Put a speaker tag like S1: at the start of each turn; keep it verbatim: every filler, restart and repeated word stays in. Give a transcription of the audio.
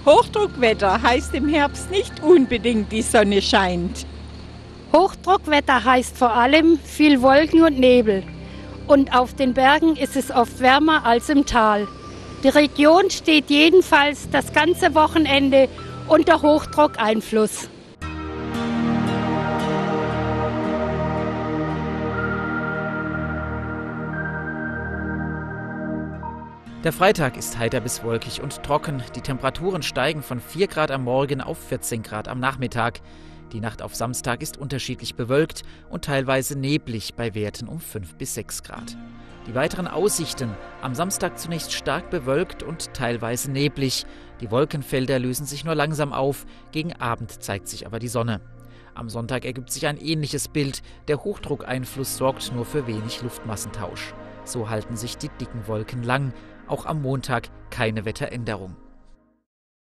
S1: Hochdruckwetter heißt im Herbst nicht unbedingt, die Sonne scheint.
S2: Hochdruckwetter heißt vor allem viel Wolken und Nebel. Und auf den Bergen ist es oft wärmer als im Tal. Die Region steht jedenfalls das ganze Wochenende unter Hochdruckeinfluss.
S3: Der Freitag ist heiter bis wolkig und trocken. Die Temperaturen steigen von vier Grad am Morgen auf vierzehn Grad am Nachmittag. Die Nacht auf Samstag ist unterschiedlich bewölkt und teilweise neblig bei Werten um fünf bis sechs Grad. Die weiteren Aussichten: am Samstag zunächst stark bewölkt und teilweise neblig. Die Wolkenfelder lösen sich nur langsam auf, gegen Abend zeigt sich aber die Sonne. Am Sonntag ergibt sich ein ähnliches Bild. Der Hochdruckeinfluss sorgt nur für wenig Luftmassentausch. So halten sich die dicken Wolken lang. Auch am Montag keine Wetteränderung.